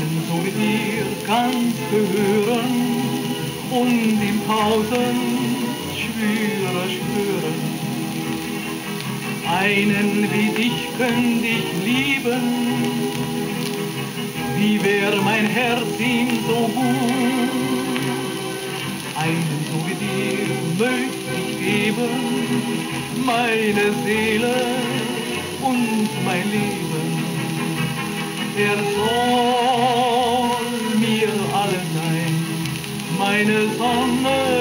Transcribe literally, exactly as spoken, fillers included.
einen so wie dir ganz gehören und im Tausend schwöre, schwören. Einen wie dich könnt ich lieben, wie wär mein Herz ihm so gut. Einen so wie dir möcht ich geben, meine Seele und mein Leben. Er soll mir alles sein, meine Sonne